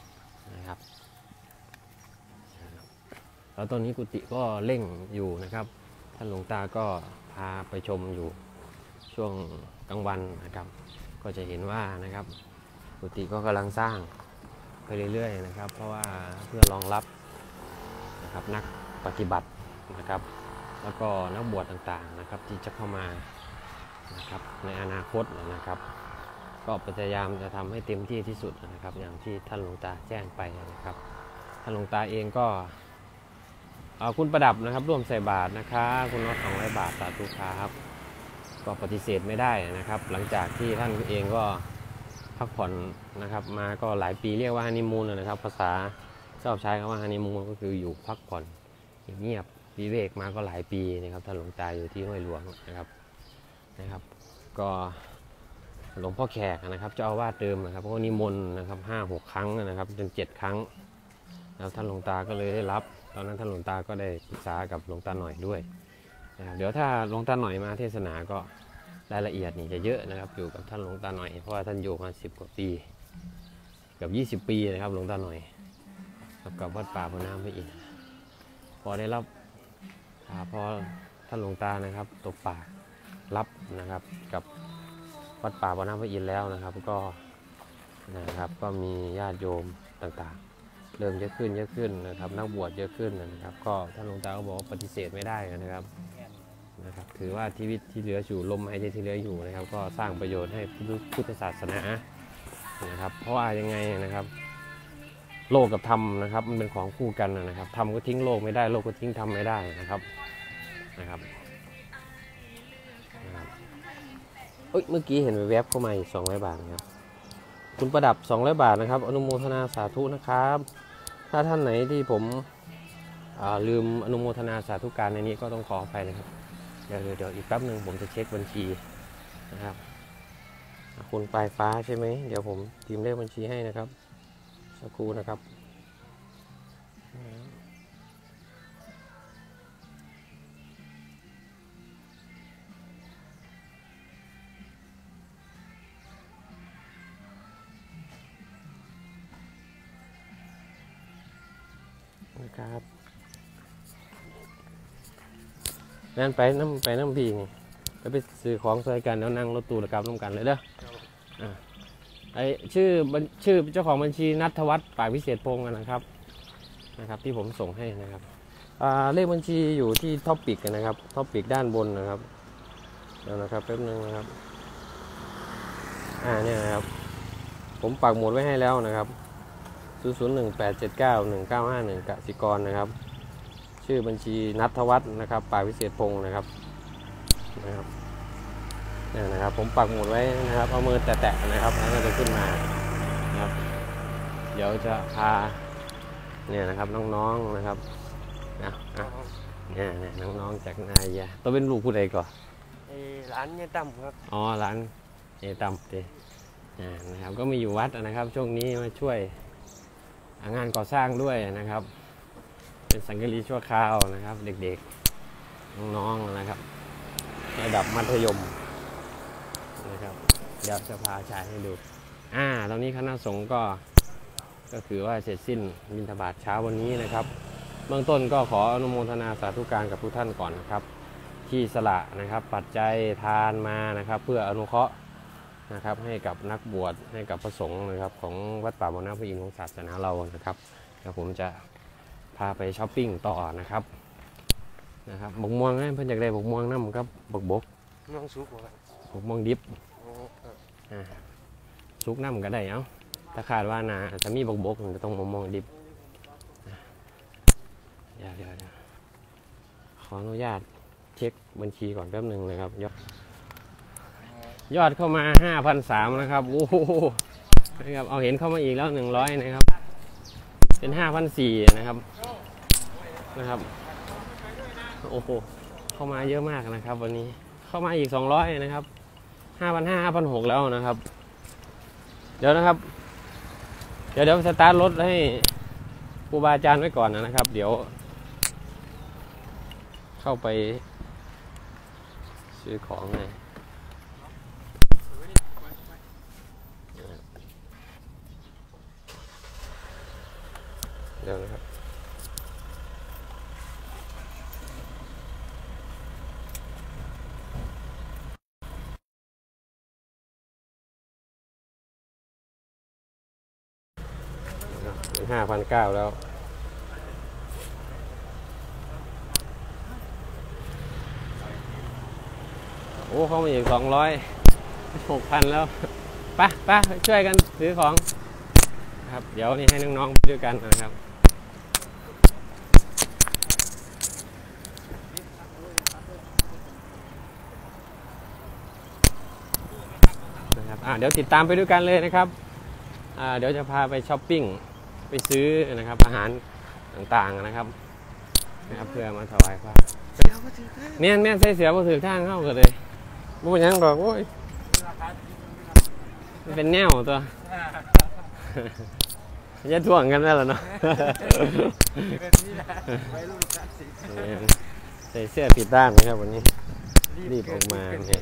แล้วตอนนี้กุฏิก็เร่งอยู่นะครับท่านหลวงตาก็พาไปชมอยู่ช่วงกลางวันนะครับก็จะเห็นว่านะครับกุฏิก็กำลังสร้างไปเรื่อยๆนะครับเพราะว่าเพื่อรองรับนะครับนักปฏิบัตินะครับแล้วก็นักบวชต่างๆนะครับที่จะเข้ามานะครับในอนาคตนะครับก็พยายามจะทำให้เต็มที่ที่สุดนะครับอย่างที่ท่านหลวงตาแจ้งไปนะครับท่านหลวงตาเองก็คุณประดับนะครับร่วมใส่บาตรนะครับคุณน็อต200 บาทสาธุครับก็ปฏิเสธไม่ได้นะครับหลังจากที่ท่านเองก็พักผ่อนนะครับมาก็หลายปีเรียกว่าฮันนีมูนนะครับภาษาชอบใช้คำว่าฮันนีมูนก็คืออยู่พักผ่อนเงียบวิเวกมาก็หลายปีนะครับท่านหลวงตาอยู่ที่ห้วยหลวงนะครับก็หลวงพ่อแขกนะครับเจ้าอาวาสเดิมนะครับก็นิมนต์นะครับ5-6 ครั้งนะครับจน7 ครั้งแล้วท่านหลวงตาก็เลยได้รับตอนนั้นท่านหลวงตาก็ได้ปรึกษากับหลวงตาหน่อยด้วยนะครับเดี๋ยวถ้าหลวงตาหน่อยมาเทศนาก็รายละเอียดนี่จะเยอะนะครับอยู่กับท่านหลวงตาหน่อยเพราะว่าท่านอยู่มา10 กว่าปีกับ20 ปีนะครับหลวงตาหน่อยกับวัดป่าบ่อน้ำพระอินทร์พอได้รับพอท่านหลวงตานะครับตกปากรับนะครับกับวัดป่าบ่อน้ำพระอินทร์แล้วนะครับก็มีญาติโยมต่างๆเริ่มเยอะขึ้นนะครับนักบวชเยอะขึ้นนะครับก็ท่านหลวงตาก็บอกว่าปฏิเสธไม่ได้นะครับถือว่าชีวิตที่เหลืออยู่ลมหายใจที่เหลืออยู่นะครับก็สร้างประโยชน์ให้พุทธศาสนานะครับเพราะว่ายังไงนะครับโลกกับธรรมนะครับมันเป็นของคู่กันนะครับธรรมก็ทิ้งโลกไม่ได้โลกก็ทิ้งธรรมไม่ได้นะครับเมื่อกี้เห็นแวบเข้ามาอีก200 บาทนะครับคุณประดับ200 บาทนะครับอนุโมทนาสาธุนะครับถ้าท่านไหนที่ผมลืมอนุโมทนาสาธุการในนี้ก็ต้องขออภัยนะครับเดี๋ยวอีกแป๊บหนึ่งผมจะเช็คบัญชีนะครับคุณปลายฟ้าใช่ไหมเดี๋ยวผมพิมพ์เลขบัญชีให้นะครับสักครู่นะครับนะครับนั่นไปน้ำพี่นี่ไปซื้อของซอยกันแล้วนั่งรถตู้แล้วกลับร่วมกันเลยเด้อไอชื่อเจ้าของบัญชีณัฐวัฒน์ปากวิเศษพงศ์นะครับที่ผมส่งให้นะครับเลขบัญชีอยู่ที่ท็อปปิกนะครับท็อปปิกด้านบนนะครับเดี๋ยวนะครับแป๊บนึงนะครับเนี่ยนะครับผมปักหมุดไว้ให้แล้วนะครับ001879191กสิกรนะครับชื่อบัญชีณัฐวัฒน์นะครับปากวิเศษพงศ์นะครับนี่นะครับผมปักหมุดไว้นะครับเอามือแตะๆนะครับแล้วก็จะขึ้นมานะครับเดี๋ยวจะพาเนี่ยนะครับน้องๆนะครับเนี่ยน้องๆจากนายตัวเป็นลูกผู้ใดก่อนร้านเนี่ยตั้มครับอ๋อร้านเนี่ยตั้มดินะครับก็มีอยู่วัดนะครับช่วงนี้มาช่วยงานก่อสร้างด้วยนะครับเป็นสังกะรีชั่วคราวนะครับเด็กๆน้องๆนะครับระดับมัธยมนะครับเดี๋ยวจะพาชายให้ดูตอนนี้คณะสงฆ์ก็คือว่าเสร็จสิ้นบิณฑบาตเช้าวันนี้นะครับเบื้องต้นก็ขออนุโมทนาสาธุการกับทุกท่านก่อนนะครับที่สละนะครับปัจจัยทานมานะครับเพื่ออนุเคราะห์นะครับให้กับนักบวชให้กับพระสงฆ์นะครับของวัดป่าบ่อน้ำพระอินทร์ของศาสนาเรานะครับแล้วผมจะพาไปช้อปปิ้งต่อนะครับบกม่วงเพื่อนอยากได้บกม่วงน้ำครับบกม่วงสุกบกม่วงดิบสุกน้ำก็ได้ถ้าขาดว่านาจะมีบกจะต้องบกม่วงดิบเดี๋ยวขออนุญาตเช็คบัญชีก่อนแป๊บหนึ่งเลยครับยอดเข้ามา 5,300 นะครับโอ้โหนะครับเอาเห็นเข้ามาอีกแล้ว100นะครับเป็น5,400นะครับโอ้โหเข้ามาเยอะมากนะครับวันนี้เข้ามาอีก200นะครับ5,500 5,600แล้วนะครับเดี๋ยวนะครับเดี๋ยวสตาร์ทรถให้ครูบาอาจารย์ไว้ก่อนนะครับเดี๋ยวเข้าไปซื้อของเลยเดี๋ยวนะครับเป็น5,900แล้วโอ้เขามาอีก6,000แล้วไปช่วยกันซื้อของครับเดี๋ยวนี่ให้น้องๆไปด้วยกันนะครับเดี๋ยวติดตามไปด้วยกันเลยนะครับเดี๋ยวจะพาไปช้อปปิ้งไปซื้อนะครับอาหารต่างๆนะครับเพื่อมาถวายพระแม่ใส่เสือมาถือทางเข้ากันเลยบุญยังดอกโอ้ยเป็นแนวตัวจะถ่วงกันได้หรอเนาะใส่เสื้อผิดด้านนะครับวันนี้รีบออกมาเนี่ย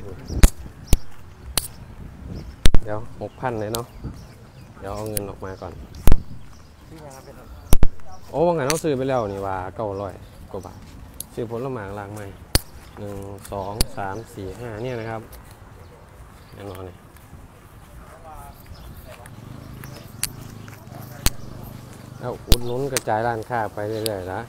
เดี๋ยว6,000เลยเนาะเดี๋ยวเอาเงินออกมาก่อนโอ้ว่าไงต้องซื้อไปแล้วนี่ว่า900 กว่าบาทซื้อผลไม้ล้างไม้1 2 3 4 5เนี่ยนะครับแน่นอนเลยแล้วอุดหนุนกระจายร้านค้าไปเรื่อยๆนะ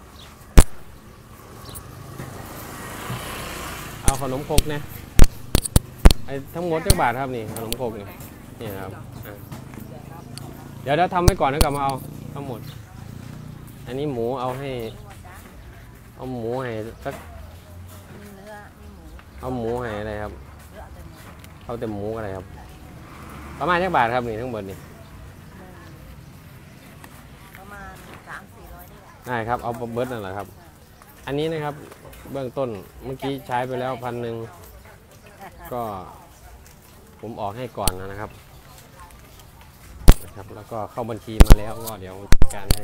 เอาขนมครกเนี่ยทั้งหมดจักบาทครับนี่ขนมครกนี่ครับเดี๋ยวทำไว้ก่อนแล้วกลับมาเอาทั้งหมดอันนี้หมูเอาหมูให้สักเอาหมูให้อะไรครับเอาแต่หมูอะไรครับประมาณจักบาทครับนี่ทั้งหมดนี่ประมาณ300-400 ได้ครับเอาเบิร์ดนั่นแหละครับอันนี้นะครับเบื้องต้นเมื่อกี้ใช้ไปแล้ว1,000ก็ผมออกให้ก่อนนะครับแล้วก็เข้าบัญชีมาแล้วก็เดี๋ยวจัดการให้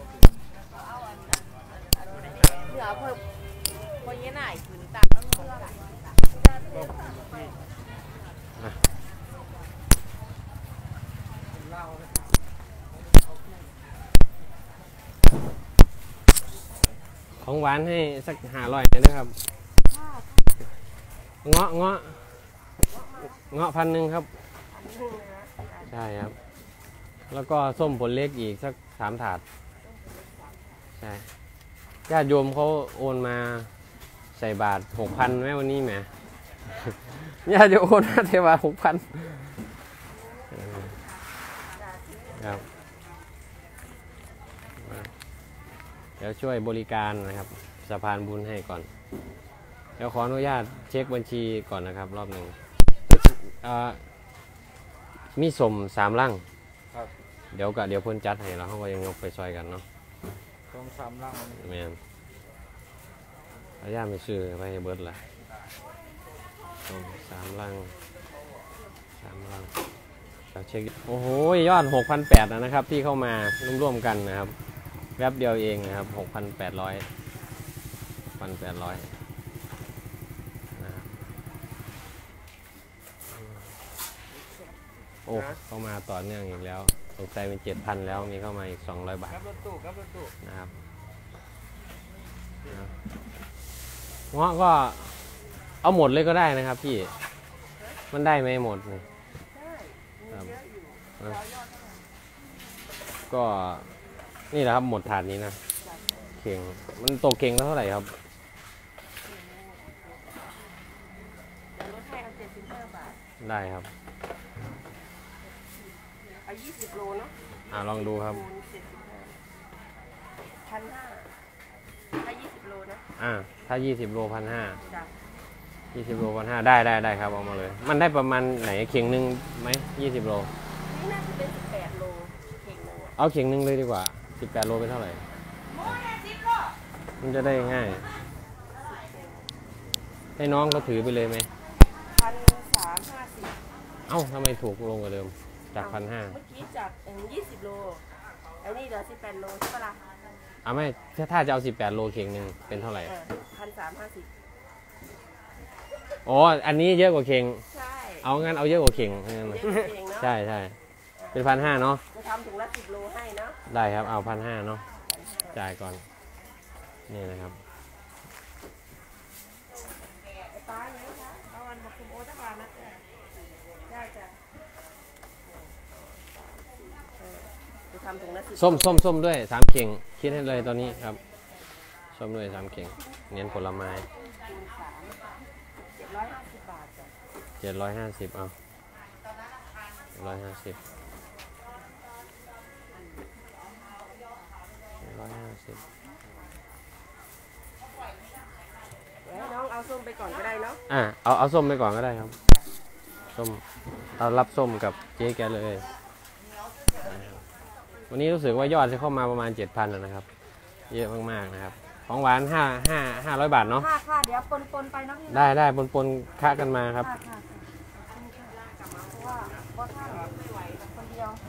เหลือเพิ่มคนยี่ไหนถึงตักต้องเลือกของหวานให้สัก500นะครับเงาะ1,000ครับใช่ครับแล้วก็ส้มผลเล็กอีกสัก3 ถาดใช่ญาติโยมเขาโอนมาใส่บาท 6,000 แม่วันนี้แหมญาติโยมโอนมาใส่บาท 6,000ครับเดี๋ยวช่วยบริการนะครับสะพานบุญให้ก่อนเดี๋ยวขออนุญาตเช็คบัญชีก่อนนะครับรอบหนึ่งมีสม3 ลังเดี๋ยวเพิ่นจัดให้เราเขาก็ยังยกไปซอยกันเนาะต้อง3 ลังแม่นพยายามไปซื้อไปให้เบิดล่ะ3 ลังเราเช็คโอ้โหยอด 6,800 นะครับที่เข้ามาร่วมๆกันนะครับแวบเดียวเองนะครับ 6,800 นะครับโอ้เข้ามาต่อเนื่องอีกแล้วสงสัยเป็น 7,000 แล้วมีเข้ามาอีก200 บาทนะครับเงาะก็เอาหมดเลยก็ได้นะครับพี่มันได้ไหมหมดเลยครับก็นี่แหละครับหมดถาดนี้นะเข่งมันตกเข่งเท่าไหร่ครับลดให้เอา75 บาทได้ครับเอา20 โลเนาะลองดูครับคูณ75 1,500ถ้า20 โลนะถ้า20 โล 1,500 จ้ะ 20 โล 1,500ได้ครับเอามาเลยมันได้ประมาณไหนเข่งหนึ่งไหม20 โลนี่น่าจะเป็น18 โลเข่งหนึงอะเอาเข่งหนึ่งเลยดีกว่า18 โลเป็นเท่าไหร่มันจะได้ง่ายให้น้องเขาถือไปเลยไหม 1,350 เอ้าทำไมถูกลงกว่าเดิมจาก 1,500 เมื่อกี้จาก20 โลไอ้นี่เหลือ18 โลใช่ปะล่ะไม่ถ้าจะเอา18 โลเข่งหนึ่งเป็นเท่าไหร่ 1,350 อ๋ออันนี้เยอะกว่าเข่งใช่เอางั้นเอาเยอะกว่าเข่งงั้นเยอะเองเนาะใช่เป็น 1,500 เนาะจะทำถุงละ10 โลให้เนาะได้ครับเอา 1,500 เนาะจ่ายก่อนนี่นะครับไอ้ป้าเนี่ยนะคะเอาวันมาคุมโอตะบานนะได้จ้ะจะทำถุงละ10 ส้มด้วย3 เข่งคิดให้เลยตอนนี้ครับส้มด้วย3 เข่งเน้นผลไม้คูณ3 750 บาทจ้ะ 750เอา150 เดี๋ยวให้น้องเอาส้มไปก่อนก็ได้เนาะเอาส้มไปก่อนก็ได้ครับส้มเอารับส้มกับเจ๊แกเลยวันนี้รู้สึกว่ายอดจะเข้ามาประมาณ 7,000 นะครับเยอะมากๆนะครับของหวาน500 บาทเนาะค่ะเดี๋ยวปนไปนะพี่ได้ปนค่ากันมาครับค่ะเพราะว่าท่านไม่ไหวคนเดียว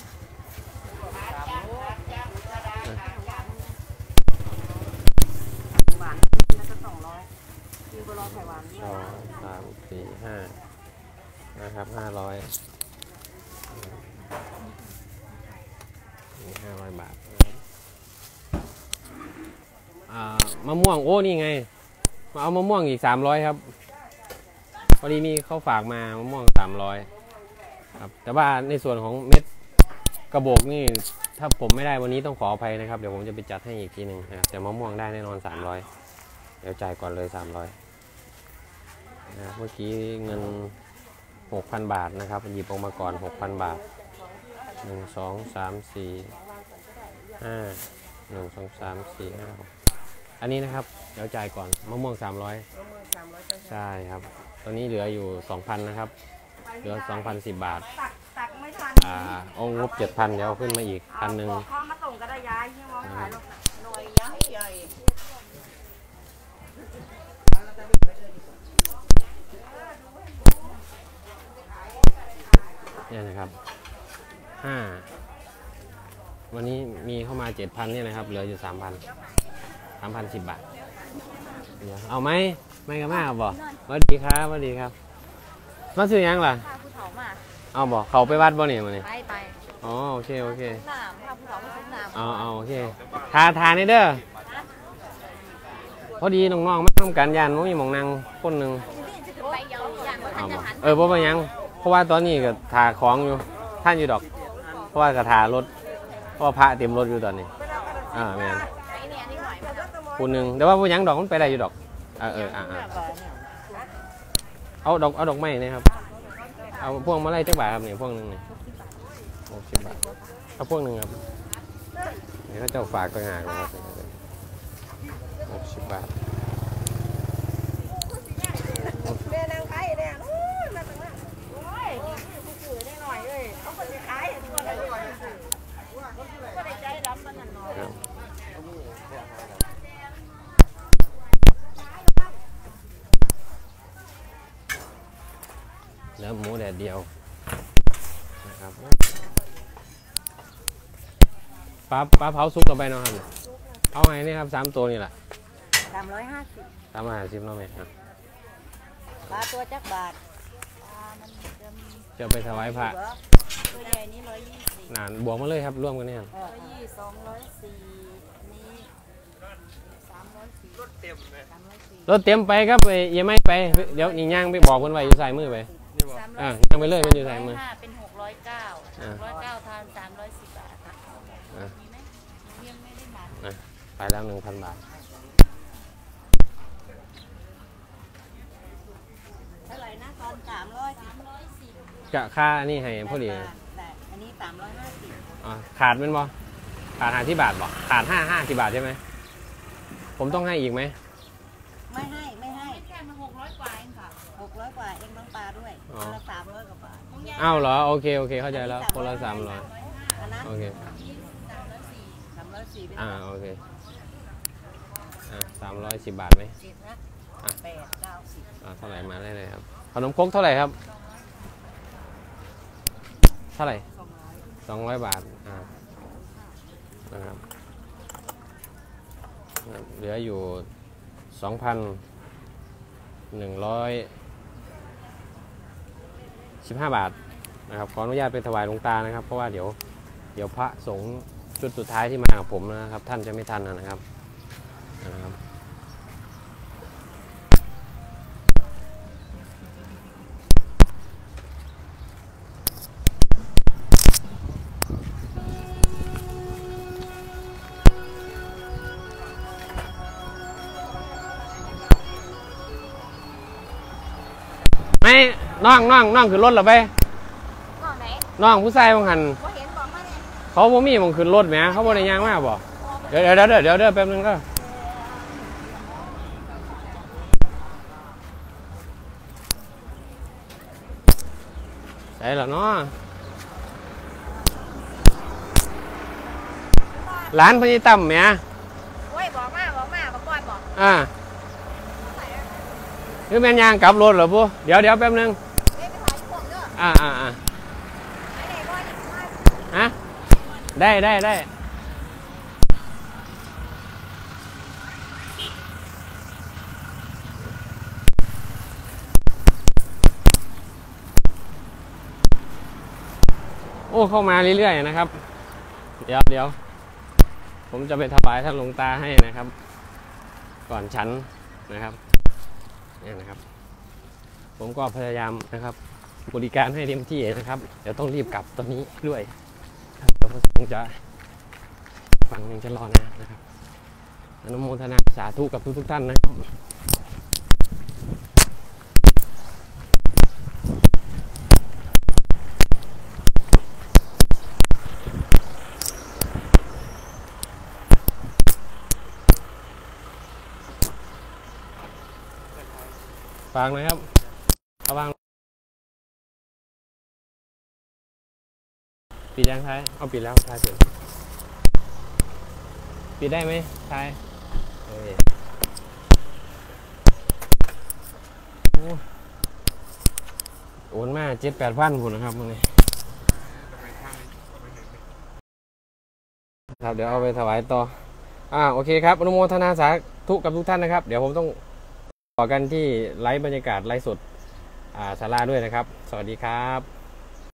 หวานน่าจะ200มีบัวลอยไข่หวานด้วย 2 3 4 5นะครับ500 500 บาทมะม่วงโอ้นี่ไงมาเอามะม่วงอีก300ครับพอดีมีเขาฝากมามะม่วง300ครับแต่ว่าในส่วนของเม็ดกระบอกนี่ถ้าผมไม่ได้วันนี้ต้องขออภัยนะครับเดี๋ยวผมจะไปจัดให้อีกทีหนึ่งนะครับแต่มะม่วงได้แน่นอน300เดี๋ยวจ่ายก่อนเลย300นะเมื่อกี้เงิน 6,000 บาทนะครับหยิบออกมาก่อน 6,000 บาท1 2 3 4 5 1 2 3 4 5 6อันนี้นะครับเดี๋ยวจ่ายก่อนมะม่วง300 มะม่วง300 ใช่ครับตอนนี้เหลืออยู่ 2,000 นะครับเหลือ 2,010 บาทตักไม่ทันเอางบ 7,000 เดี๋ยวขึ้นมาอีก 1,000 ข้อมาส่งก็ได้ย้ายที่มองขายหน่อยย้ายใหญ่เนี่ยนะครับวันนี้มีเข้ามา 7,000 เนี่ยนะครับเหลืออยู่ 3,010 บาทเอาไหมไม่กันมากบ่สวัสดีครับสวัสดีครับมาซื้อยังล่ะพาผู้เฒ่ามาเอาบ่เขาไปวัดบ่เนี่ยมาเนี่ยไปอ๋อโอเคน้ำพาผู้เฒ่ามาซื้อน้ำเอาโอเคทานี่เด้อพอดีน้องๆมาทำการยานว่ามีหมองนางคนหนึ่งไปเยาอย่างว่าท่านจะหันเพราะว่ายังเพราะว่าตอนนี้ก็ถ่าของอยู่ท่านอยู่ดอก เพราะว่ากระถารถเพราะว่าพระเต็มรถอยู่ตอนนี้แม่นไอ้เนี่ยนี่หน่อยมันจะคนหนึ่งแต่ว่าพวกยังดอกมันไปได้อยู่ดอกเอาดอกไม้นะครับเอาพวงมาลัยจักบาทครับเนี่ยพวงหนึ่งเนี่ย60 บาทเอาพวงหนึ่งครับนี่เขาเจ้าฝากต่างหากนะครับ60 บาทแม่นางไข่เนี่ยโอ้ยมาตั้งนั้นโอ้ยผู้สื่อได้หน่อยเลยเอาคนจะขายตัวละหน่อยก็ได้ใจรับมันหน่อยเนื้อหมูแดดเดียวนะครับปลาเผาซุกกับใบนอนครับเอาไงนี่ครับ3 ตัวนี่แหละ 350 350น้องไหมครับปลาตัวจักบาทจะไปถวายพระตัวใหญ่นี่120 นานบวกมาเลยครับร่วมกันนี่ครับ 204นี่304 รถเต็มเลยรถเต็มไปครับไปยังไม่ไปเดี๋ยวนี่ย่างไปบอกเพื่อนไว้อยู่สายมือไปนี่บอกย่างไปเลยมันอยู่สายมือเป็น609ทาน310 บาทค่ะมีไหมยังไม่ได้มาไปแล้ว 1,000 บาทเท่าไหร่นะตอน310 กะค่านี่ให้พอดีแต่อันนี้350 ขาดเป็นบ่ขาด50 บาทบ่ขาด50 บาทใช่ไหมผมต้องให้อีกไหมไม่ให้แค่มา600 กว่าเองค่ะ600 กว่าเองต้องปลาด้วยคนละ300 กว่าบาทอ้าวเหรอโอเคเข้าใจแล้วคนละ300 อันนั้นโอเค 304เป็นโอเค310 บาทไหม 10นะ8 9 10 เท่าไหร่มาได้เลยครับขนมครกเท่าไหร่ครับเท่าไหร่200 บาทนะครับเหลืออยู่ 2,115 บาทนะครับขออนุญาตไปถวายหลวงตานะครับเพราะว่าเดี๋ยวพระสงฆ์ชุดสุดท้ายที่มากับผมนะครับท่านจะไม่ทันนะครับไม่น้องขึ้นรถหรอไปห้องไหนน้องผู้ชายบางหันบ่เห็นบอกมาเนี่ยเขาบ่มีมองขึ้นรถแหมเขาบ่ได้ย่างมากบ่เดี๋ยวแป๊บนึงก็ใช่แล้วเนาะร้านพญิตั้มแหมโอ้ยบอกมาบอกก่อนบอกคือแม่นย่างกลับรถเหรอปุ๊เดี๋ยวแป๊บนึงไปถ่ายพวกเด้อไหนก่อนฮะได้โอ้เข้ามาเรื่อยๆนะครับเดี๋ยวผมจะไปถวายท่านหลวงตาให้นะครับก่อนฉันนะครับนี่นะครับผมก็พยายามนะครับบริการให้เต็มที่นะครับเดี๋ยวต้องรีบกลับตอนนี้ด้วยเดี๋ยวคงจะฟังยังจะรอนานนะครับอนุโมทนาสาธุกับทุกท่านนะครับฟังหน่อยครับเอาวางปิดยังท้ายเอาปิดแล้วท้ายปิดได้ไหมท้ายโอนมา7-8 พันคนนะครับมึงนี่ครับเดี๋ยวเอาไปถวายต่อโอเคครับอนุโมทนาสาธุกับทุกท่านนะครับเดี๋ยวผมต้องต่อกันที่ไลฟ์บรรยากาศไลฟ์สดศาลาด้วยนะครับสวัสดีครับ